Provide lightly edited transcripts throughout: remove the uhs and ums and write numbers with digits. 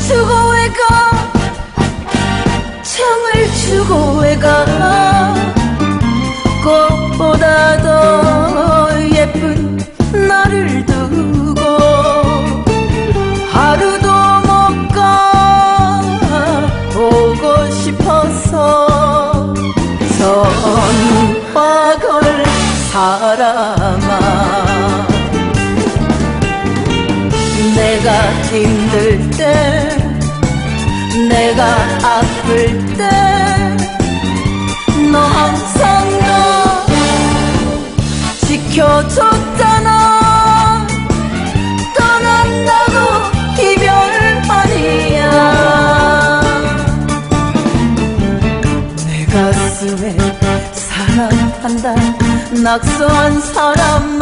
주고 왜 가? 정을 주고 왜 가? 꽃보다 더 예쁜 나를 두고 하루도 못 가 보고 싶어서 선화 걸 사람아, 내가 힘들 때 내가 아플 때 너 항상 나 지켜줬잖아. 떠난다고 이별 아니야. 내 가슴에 사랑한다 낙서한 사람아,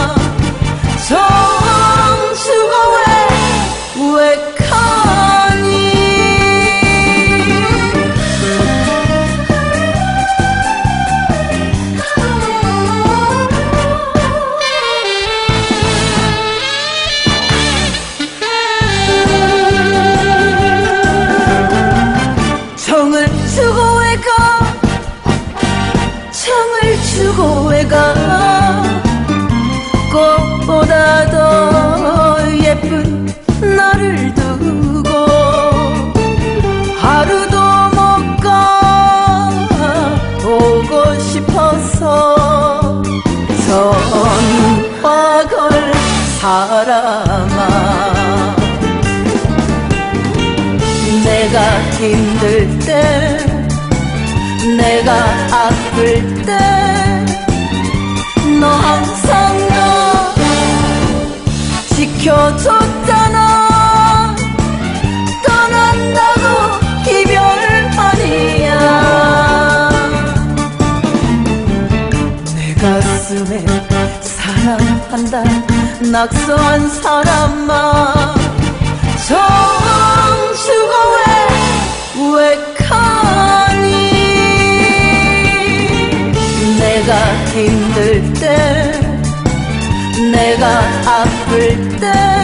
정주가 왜 가니? 정을 주고 왜 가? 정을 주고 왜 가? 꽃보다 더 예쁜 나를 두고 하루도 못 가 보고 싶어서 선화 걸 사람아, 내가 힘들 때 내가 아플 때 너 항상 나 지켜줬잖아. 떠난다고 이별 아니야. 내 가슴에 사랑한다 낙서한 사람아, 정주가 왜 가니? 내가 힘들 때 내가 아플 때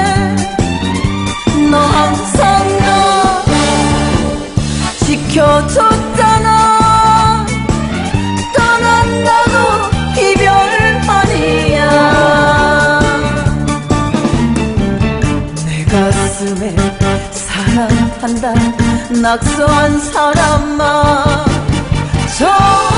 너 항상 나 지켜줬잖아. 떠난다고 이별 아니야. 내 가슴에 사랑한다 낙서한 사람아,